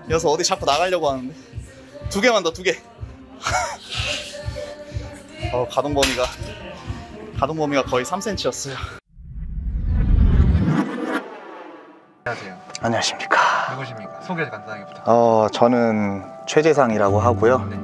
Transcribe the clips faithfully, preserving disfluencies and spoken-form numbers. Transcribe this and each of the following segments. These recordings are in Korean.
녀석 어디 자꾸 나가려고 하는데. 두 개만 더, 두 개. 어, 가동 범위가 가동 범위가 거의 삼 센티미터였어요. 안녕하세요. 안녕하십니까. 누구십니까? 소개 간단하게 부탁드립니다. 어, 저는 최재상이라고 하고요. 네.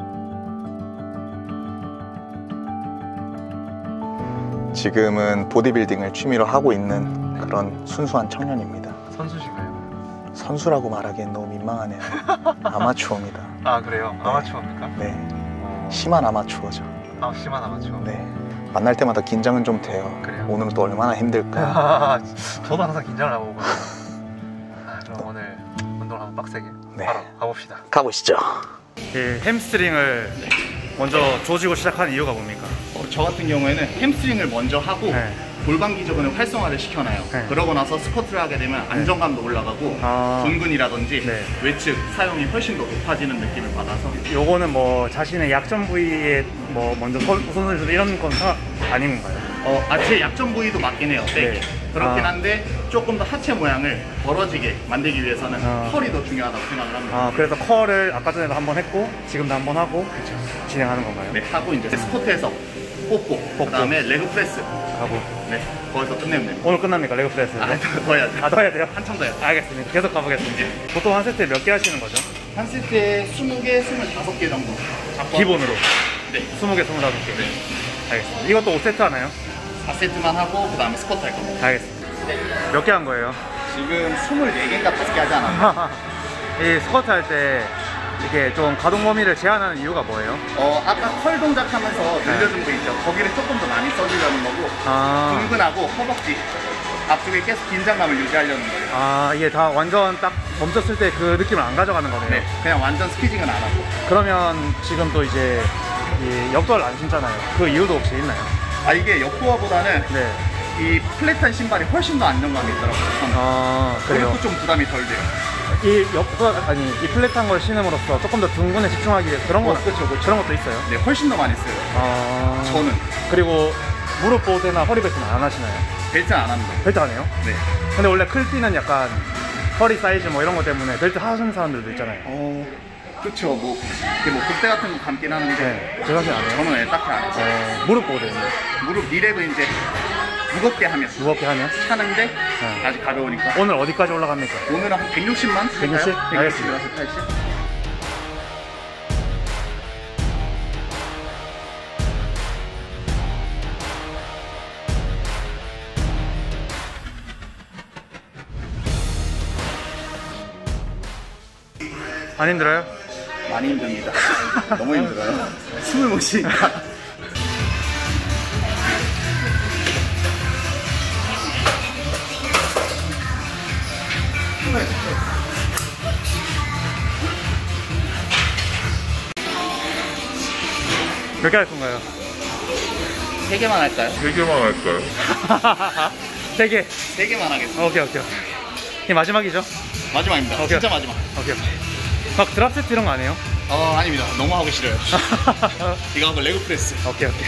지금은 보디빌딩을 취미로 하고 있는 그런 순수한 청년입니다. 선수신가요? 선수라고 말하기엔 너무 민망하네요. 아마추어입니다. 아 그래요? 네. 아마추어입니까? 네, 어... 심한 아마추어죠. 아 심한 아마추어. 네, 만날 때마다 긴장은 좀 돼요. 그래요? 오늘은 또 얼마나 힘들까. 저도 항상 긴장을 하고 오거든요. 아, 그럼 오늘 운동을 한번 빡세게 네. 바로 가봅시다. 가보시죠. 이 햄스트링을 먼저 조지고 시작하는 이유가 뭡니까? 어, 저 같은 경우에는 햄스트링을 먼저 하고 네. 골반 기저근을 활성화를 시켜놔요. 네. 그러고 나서 스쿼트를 하게 되면 안정감도 올라가고 아. 둔근이라든지 네. 외측 사용이 훨씬 더 높아지는 느낌을 받아서. 요거는 뭐 자신의 약점 부위에 뭐 먼저 손, 손을 주는 이런 건 상관 아닌 건가요? 어, 아, 제 약점 부위도 맞긴 해요. 네. 네. 그렇긴 아. 한데 조금 더 하체 모양을 벌어지게 만들기 위해서는 아. 컬이 더 중요하다고 생각을 합니다. 아, 그래서 컬을 아까 전에도 한번 했고 지금도 한번 하고 진행하는 건가요? 네, 하고 이제 스쿼트에서 뽀뽀, 그 다음에 레그 프레스 하고 네, 거기서 끝내면 됩니다. 오늘 끝납니까? 레그 프레스? 아, 더, 더 해야죠. 아, 더 해야 돼요? 한참 더 해야죠. 알겠습니다. 계속 가보겠습니다. 보통 한 세트에 몇 개 하시는 거죠? 한 세트에 스무 개, 스물다섯 개 정도 잡고 기본으로? 네. 스무 개, 스물다섯 개. 네. 알겠습니다. 이것도 오 세트 하나요? 사 세트만 하고 그 다음에 스쿼트 할 겁니다. 알겠습니다. 몇 개 한 거예요? 지금 스물네 개인가 다섯 개 하지 않았나요? 이 스쿼트 할 때 이게 좀 가동 범위를 제한하는 이유가 뭐예요? 어, 아까 컬 동작 하면서 늘려준 거 있죠? 거기를 조금 더 많이 써주려는 거고 아, 둥근하고 허벅지 앞쪽에 계속 긴장감을 유지하려는 거예요. 아 이게 다 완전 딱 멈췄을 때 그 느낌을 안 가져가는 거네요. 네, 그냥 완전 스퀴징은 안 하고. 그러면 지금 또 이제 이 역도를 안 신잖아요. 그 이유도 혹시 있나요? 아, 이게 역도어보다는 네. 이 플랫한 신발이 훨씬 더 안정감이 있더라고요. 저는. 아 그래요. 그리고 좀 부담이 덜 돼요. 이 역도가 아니 이 플랫한 걸 신음으로써 조금 더 둥근에 집중하기 위해 그런 거 어, 그쵸, 그쵸. 그런 것도 있어요. 네, 훨씬 더 많이 써요. 아 저는 그리고 무릎 보호대나 허리 벨트는 안 하시나요? 벨트는 안 합니다. 벨트 안 해요? 네. 근데 원래 클티는 약간 허리 사이즈 뭐 이런 것 때문에 벨트 하시는 사람들도 있잖아요. 어, 그쵸. 뭐, 이게 뭐 복대 같은 거 감긴 하는데 네, 제 사실 안 해요. 저는 왜 딱히 안 해요. 어, 무릎 보호대는 무릎 니랩은 이제 무겁게 하면 무겁게 하면 차는데 네. 아직 가벼우니까. 오늘 어디까지 올라갑니까? 오늘은 한 백육십만? 백육십? 알겠습니다. 백육십, 팔십? 안 힘들어요? 많이 힘듭니다. 너무 힘들어요. 숨을 못 쉬니까. 몇 개 할 건가요? 세 개만 할까요? 세 개만 할까요? 세 개. 세 개만 하겠습니다. 오케이 오케이. 이 마지막이죠? 마지막입니다. 오케이. 진짜 마지막. 오케이 오케이. 막 드랍 세트 이런 거 안 해요? 어, 아닙니다. 너무 하고 싫어요. 이거 하고 레그 프레스. 오케이 오케이.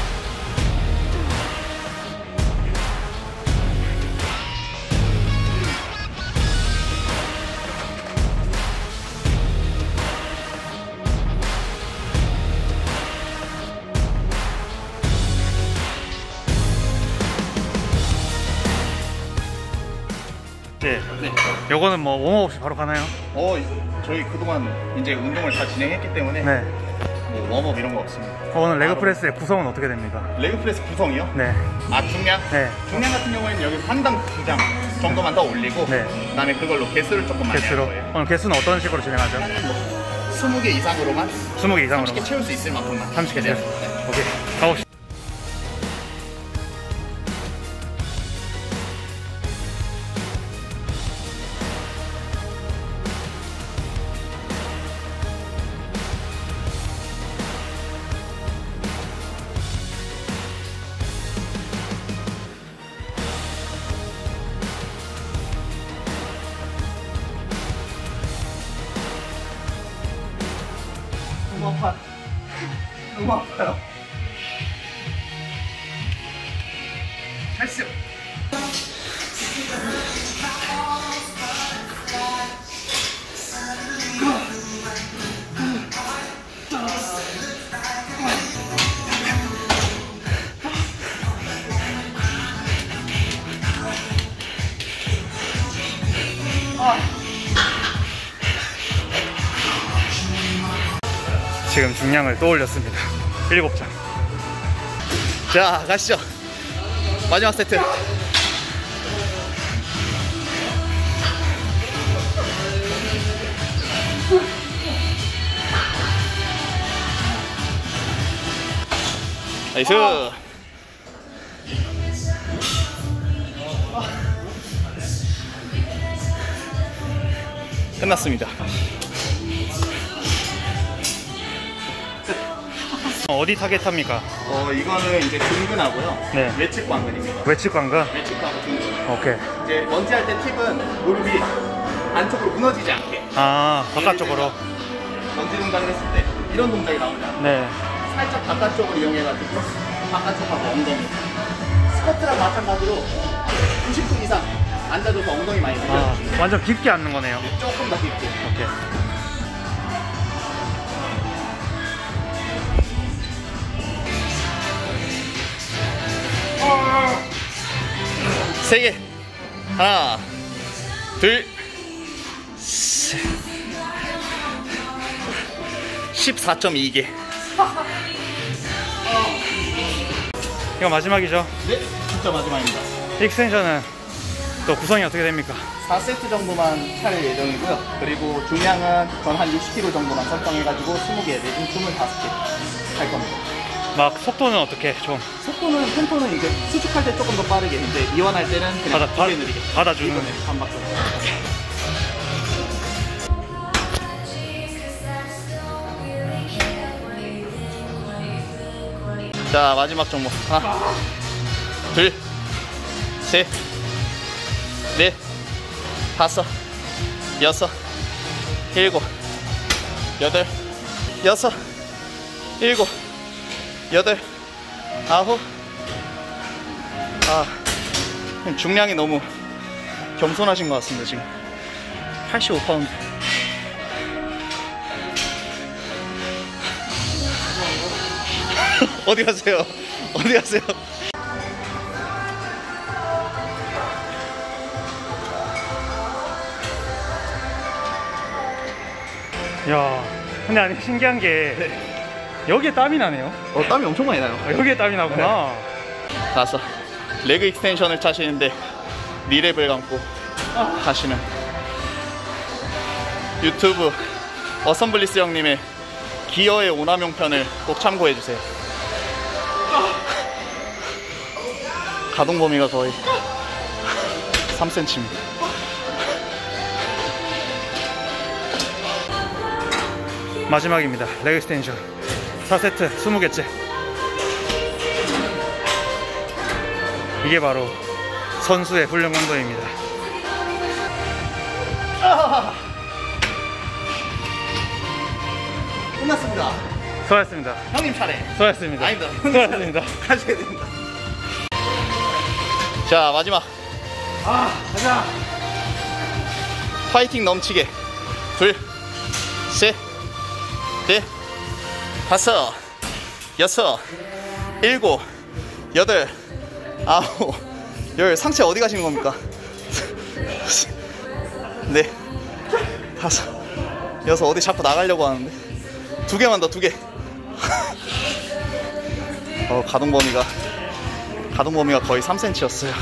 네. 네. 요거는 뭐 웜업 없이 바로 가나요? 어, 저희 그동안 이제 운동을 다 진행했기 때문에 네. 뭐 웜업 이런 거 없습니다. 어, 오늘 레그 프레스의 구성은 어떻게 됩니까? 레그 프레스 구성이요? 네. 아, 중량? 네. 중량 같은 경우에는 여기 한당 두 장 정도만 더 올리고 네. 그다음에 그걸로 개수를 조금 많이 개수로. 할 거예요. 오늘 개수는 어떤 식으로 진행하죠? 스무 개 이상으로만 스무 개 이상으로. 삼십 개 채울 수 있을 만큼만. 삼십 개 네. 채울 수 네. 오케이. 가봅시다. 너무 아파. 너무 아파요. 팔십. 지금 중량을 또 올렸습니다. 일곱 장. 자, 가시죠. 마지막 세트. 나이스. 끝났습니다. 어디 타겟합니까? 어, 이거는 이제 근근하고요. 네. 외측 광근입니다. 외측 관가? 외측 광근 근근. 오케이. 이제 먼지 할 때 팁은 무릎이 안쪽으로 무너지지 않게. 아, 바깥쪽으로. 먼지 동작을 했을 때 이런 동작이 나오잖아요. 네. 살짝 바깥쪽으로 이용해가지고 바깥쪽하고 엉덩이. 스쿼트랑 마찬가지로 구십 분 이상 앉아줘서 엉덩이 많이 아, 늘려주세요. 완전 깊게 앉는 거네요. 조금 더 깊게. 오케이. 세 개. 하나, 둘, 셋. 십사 점 이 개. 이거 마지막이죠? 네, 진짜 마지막입니다. 익스텐션은 또 구성이 어떻게 됩니까? 사 세트 정도만 찰 예정이고요. 그리고 중량은 전 한 육십 킬로그램 정도만 설정해가지고 스무 개 내지 스물다섯 개 할 겁니다. 막 속도는 어떻게 좀 속도는 템포는 이제 수축할 때 조금 더 빠르게, 이제 이완할 때는 그냥 받아, 받, 되게 느리게 받아주는. 이번에 한 박스. 자, 마지막 종목. 하나, 둘, 셋, 넷, 다섯, 여섯, 일곱, 여덟, 여섯, 일곱, 여덟, 아홉. 아, 중량이 너무 겸손하신 것 같습니다. 지금 팔십오 파운드. 어디 가세요? 어디 가세요? 야, 근데 아니 신기한 게 여기에 땀이 나네요. 어, 땀이 엄청 많이 나요. 아, 여기에 땀이 나구나. 나서 레그 익스텐션을 차시는데 니랩을 감고 하시는 유튜브 어썸블리스 형님의 기어의 오남용 편을 꼭 참고해주세요. 가동 범위가 거의 삼 센티미터입니다. 마지막입니다. 레그 익스텐션 사 세트 스무 개째. 이게 바로 선수의 훈련 강도입니다. 끝났습니다. 수고하셨습니다. 형님 차례. 수고하셨습니다. 아닙니다. 수고하셨습니다. 하셔야 됩니다. 자, 마지막. 아, 가자. 파이팅 넘치게. 둘, 셋, 넷, 다섯, 여섯, 일곱, 여덟, 아홉, 열. 상체 어디 가시는 겁니까? 네, 다섯, 여섯. 어디 자꾸 나가려고 하는데. 두 개만 더, 두 개. 어, 가동 범위가 가동 범위가 거의 삼 센티미터였어요.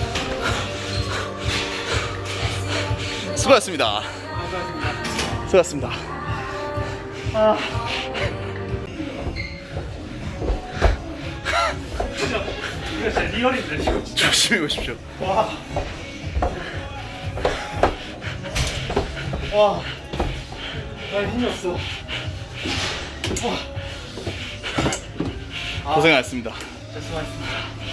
수고하셨습니다. 수고하셨습니다. 아. 이거 진짜 리얼인데 지금. 조심히 오십시오. 와. 와. 나 힘이 없어. 와. 고생하셨습니다. 진짜 수고하셨습니다.